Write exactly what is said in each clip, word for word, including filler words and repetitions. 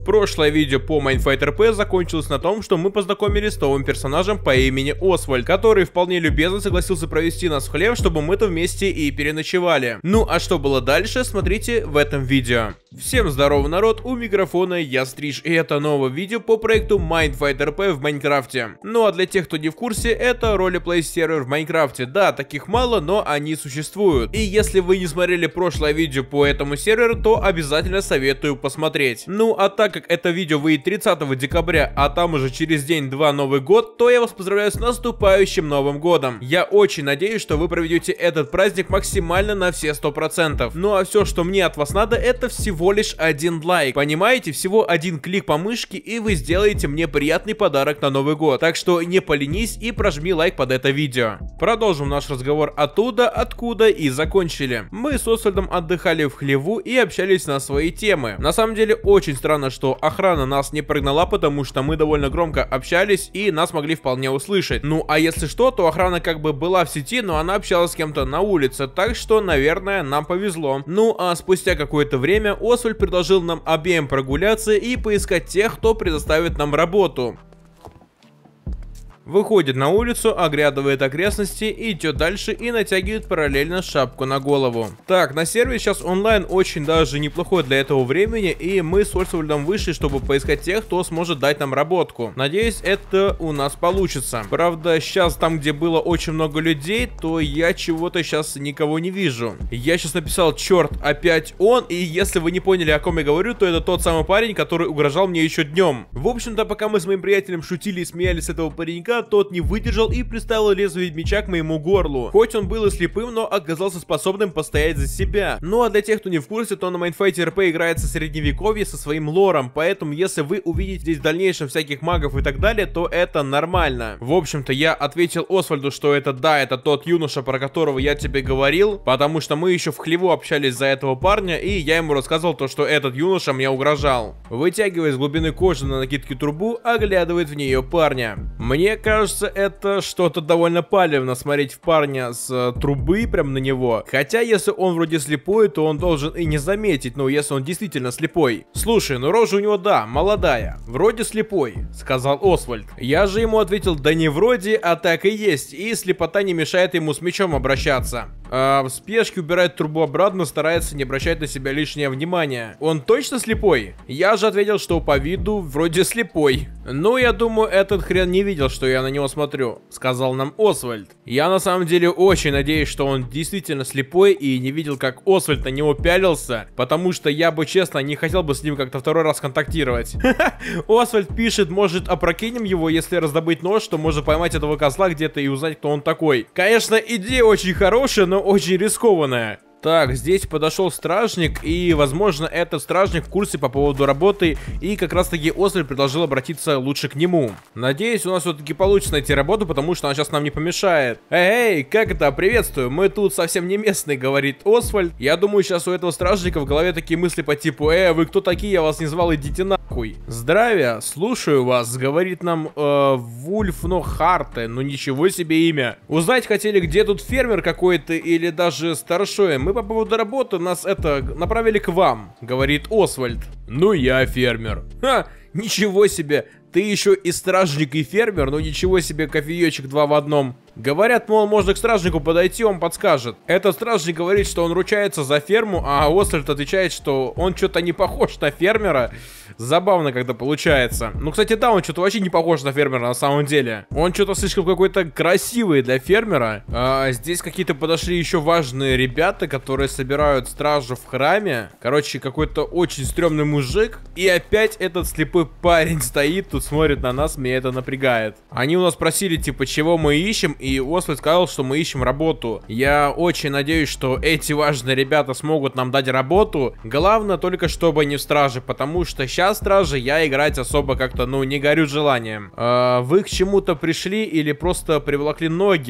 Прошлое видео по Mindfight эр пи закончилось на том, что мы познакомились с новым персонажем по имени Освальд, который вполне любезно согласился провести нас в хлев, чтобы мы-то вместе и переночевали. Ну а что было дальше, смотрите в этом видео. Всем здорово, народ, у микрофона я Стриж, и это новое видео по проекту Mindfight эр пи в Майнкрафте. Ну а для тех, кто не в курсе, это ролеплей сервер в Майнкрафте. Да, таких мало, но они существуют. И если вы не смотрели прошлое видео по этому серверу, то обязательно советую посмотреть. Ну а так как это видео выйдет тридцатого декабря, а там уже через день-два Новый год, то я вас поздравляю с наступающим Новым годом. Я очень надеюсь, что вы проведете этот праздник максимально на все сто процентов. Ну а все, что мне от вас надо, это всего лишь один лайк. Понимаете, всего один клик по мышке, и вы сделаете мне приятный подарок на Новый год. Так что не поленись и прожми лайк под это видео. Продолжим наш разговор оттуда, откуда и закончили. Мы с Освальдом отдыхали в хлеву и общались на свои темы. На самом деле очень странно, что охрана нас не прогнала, потому что мы довольно громко общались и нас могли вполне услышать. Ну а если что, то охрана как бы была в сети, но она общалась с кем-то на улице, так что, наверное, нам повезло. Ну а спустя какое-то время Освальд предложил нам обеим прогуляться и поискать тех, кто предоставит нам работу. Выходит на улицу, оглядывает окрестности, идет дальше и натягивает параллельно шапку на голову. Так, на сервере сейчас онлайн очень даже неплохой для этого времени, и мы с Освальдом вышли, чтобы поискать тех, кто сможет дать нам работку. Надеюсь, это у нас получится. Правда, сейчас там, где было очень много людей, то я чего-то сейчас никого не вижу. Я сейчас написал: черт, опять он, и если вы не поняли, о ком я говорю, то это тот самый парень, который угрожал мне еще днем. В общем-то, пока мы с моим приятелем шутили и смеялись с этого паренька, тот не выдержал и приставил лезвие меча к моему горлу. Хоть он был и слепым, но оказался способным постоять за себя. Ну а для тех, кто не в курсе, то на Mindfight эр пи играется средневековье со своим лором, поэтому если вы увидите здесь в дальнейшем всяких магов и так далее, то это нормально. В общем-то, я ответил Освальду, что это да, это тот юноша, про которого я тебе говорил, потому что мы еще в хлеву общались за этого парня, и я ему рассказал то, что этот юноша мне угрожал. Вытягивая из глубины кожи на накидке трубу, оглядывает в нее парня. Мне кажется, это что-то довольно палевно смотреть в парня с э, трубы прям на него. Хотя, если он вроде слепой, то он должен и не заметить, ну, если он действительно слепой. Слушай, ну рожа у него, да, молодая. Вроде слепой, сказал Освальд. Я же ему ответил: да не вроде, а так и есть. И слепота не мешает ему с мечом обращаться. А в спешке убирает трубу обратно, старается не обращать на себя лишнее внимание. Он точно слепой? Я же ответил, что по виду вроде слепой. Ну, я думаю, этот хрен не видел, что я на него смотрю, сказал нам Освальд. Я на самом деле очень надеюсь, что он действительно слепой и не видел, как Освальд на него пялился, потому что я бы, честно, не хотел бы с ним как-то второй раз контактировать. Освальд пишет: может, опрокинем его, если раздобыть нож, то можно поймать этого козла где-то и узнать, кто он такой. Конечно, идея очень хорошая, но очень рискованная. Так, здесь подошел стражник, и, возможно, этот стражник в курсе по поводу работы, и как раз-таки Освальд предложил обратиться лучше к нему. Надеюсь, у нас все-таки получится найти работу, потому что она сейчас нам не помешает. Эй, эй, как это? Приветствую, мы тут совсем не местные, говорит Освальд. Я думаю, сейчас у этого стражника в голове такие мысли по типу: э, вы кто такие, я вас не звал, идите нахуй. Здравия, слушаю вас, говорит нам э, Вульф Нохарте, ну ничего себе имя. Узнать хотели, где тут фермер какой-то или даже старшой? Мы по поводу работы нас это направили к вам, говорит Освальд. Ну я фермер. Ха, ничего себе, ты еще и стражник, и фермер, ну ничего себе, кофеечек два в одном. Говорят, мол, можно к стражнику подойти, он подскажет. Этот стражник говорит, что он ручается за ферму, а Освальд отвечает, что он что-то не похож на фермера. Забавно, когда получается. Ну, кстати, да, он что-то вообще не похож на фермера на самом деле. Он что-то слишком какой-то красивый для фермера. А, здесь какие-то подошли еще важные ребята, которые собирают стражу в храме. Короче, какой-то очень стрёмный мужик. И опять этот слепой парень стоит, тут смотрит на нас, меня это напрягает. Они у нас просили, типа, чего мы ищем, и Освальд сказал, что мы ищем работу. Я очень надеюсь, что эти важные ребята смогут нам дать работу. Главное только, чтобы не в страже, потому что сейчас стражи я играть особо как-то, ну, не горю желанием. А, вы к чему-то пришли или просто приволокли ноги?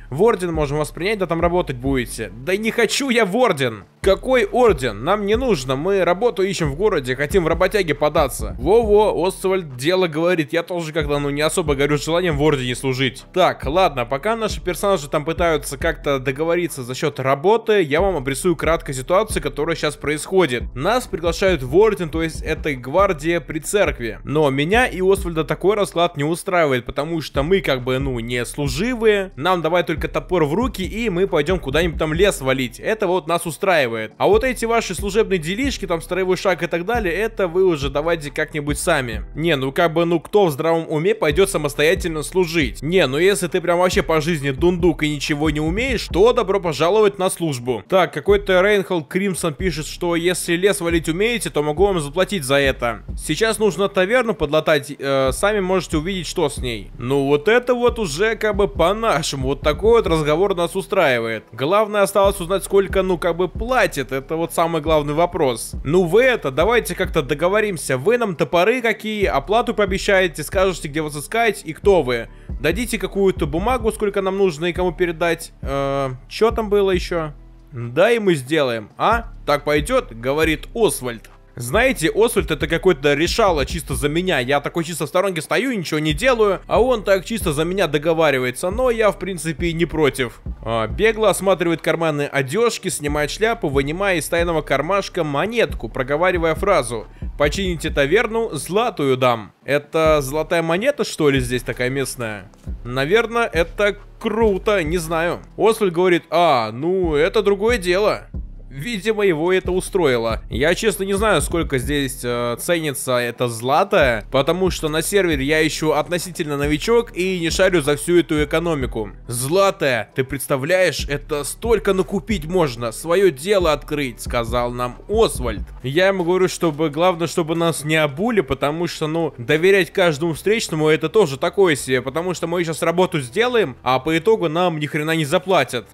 В орден можем вас принять, да там работать будете. Да не хочу я в орден. Какой орден? Нам не нужно, мы работу ищем в городе, хотим в работяги податься. Во-во, Освальд дело говорит, я тоже как-то, ну, не особо горю желанием в ордене служить. Так, ладно, пока наши персонажи там пытаются как-то договориться за счет работы, я вам обрисую кратко ситуацию, которая сейчас происходит. Нас приглашают в орден, то есть это гвардия при церкви. Но меня и Освальда такой расклад не устраивает, потому что мы как бы, ну, не служивые, нам давай только топор в руки, и мы пойдем куда-нибудь там лес валить. Это вот нас устраивает. А вот эти ваши служебные делишки, там строевой шаг и так далее, это вы уже давайте как-нибудь сами. Не, ну как бы, ну кто в здравом уме пойдет самостоятельно служить? Не, ну если ты прям вообще по жизни дундук и ничего не умеешь, то добро пожаловать на службу. Так, какой-то Рейнхолд Кримсон пишет, что если лес валить умеете, то могу вам заплатить за это. Сейчас нужно таверну подлатать, э, сами можете увидеть, что с ней. Ну вот это вот уже как бы по-нашему, вот такой вот разговор нас устраивает. Главное осталось узнать, сколько, ну как бы платит. Это вот самый главный вопрос. Ну вы это, давайте как-то договоримся. Вы нам топоры какие, оплату пообещаете, скажете, где вас искать и кто вы. Дадите какую-то бумагу, сколько нам нужно и кому передать. Э, что там было еще? Да, и мы сделаем. А? Так пойдет, говорит Освальд. Знаете, Освальд это какой-то решало чисто за меня. Я такой чисто в сторонке стою, ничего не делаю, а он так чисто за меня договаривается. Но я, в принципе, не против. А, бегло осматривает карманы одежки, снимает шляпу, вынимая из тайного кармашка монетку, проговаривая фразу: «Почините таверну, златую дам». Это золотая монета, что ли, здесь такая местная? Наверное, это круто, не знаю. Освальд говорит: а, ну, это другое дело. Видимо, его это устроило. Я, честно, не знаю, сколько здесь э, ценится это злато, потому что на сервере я еще относительно новичок и не шарю за всю эту экономику. Златое, ты представляешь, это столько накупить можно, свое дело открыть, сказал нам Освальд. Я ему говорю, чтобы главное, чтобы нас не обули, потому что, ну, доверять каждому встречному это тоже такое себе, потому что мы сейчас работу сделаем, а по итогу нам ни хрена не заплатят.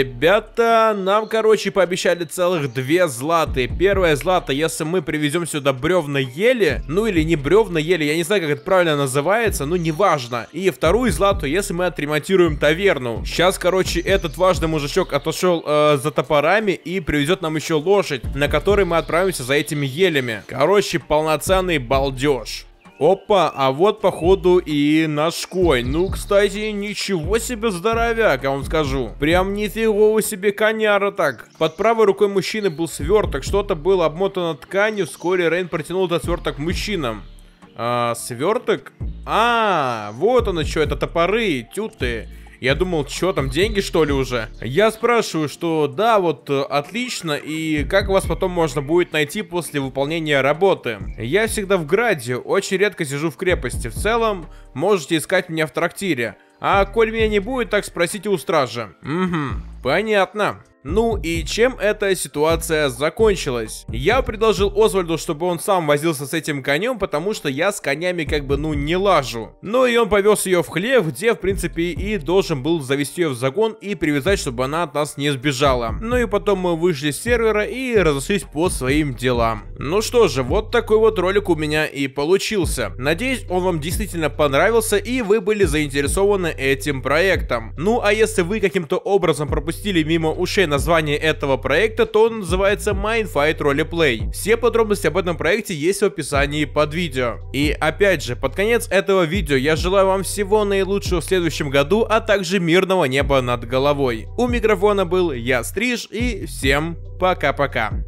Ребята, нам, короче, пообещали целых две златы. Первое злато, если мы привезем сюда бревна ели, ну или не бревна ели, я не знаю, как это правильно называется, но неважно. И вторую злату, если мы отремонтируем таверну. Сейчас, короче, этот важный мужичок отошел э, за топорами и привезет нам еще лошадь, на которой мы отправимся за этими елями. Короче, полноценный балдеж. Опа, а вот походу и наш конь. Ну, кстати, ничего себе здоровяк, я вам скажу. Прям нифигово себе коняра так. Под правой рукой мужчины был сверток, что-то было обмотано тканью. Вскоре Рейн протянул этот сверток мужчинам. А, сверток? А, вот оно что, это топоры, тюты. Я думал, что там, деньги что ли уже? Я спрашиваю, что да, вот отлично, и как вас потом можно будет найти после выполнения работы? Я всегда в граде, очень редко сижу в крепости. В целом, можете искать меня в трактире. А коль меня не будет, так спросите у стража. Угу, понятно. Ну и чем эта ситуация закончилась? Я предложил Освальду, чтобы он сам возился с этим конем, потому что я с конями как бы, ну, не лажу. Ну и он повез ее в хлев, где, в принципе, и должен был завести ее в загон и привязать, чтобы она от нас не сбежала. Ну и потом мы вышли с сервера и разошлись по своим делам. Ну что же, вот такой вот ролик у меня и получился. Надеюсь, он вам действительно понравился и вы были заинтересованы этим проектом. Ну а если вы каким-то образом пропустили мимо ушей название этого проекта, то он называется Майнфайт Roleplay. Все подробности об этом проекте есть в описании под видео. И опять же, под конец этого видео я желаю вам всего наилучшего в следующем году, а также мирного неба над головой. У микрофона был я, Стриж, и всем пока-пока.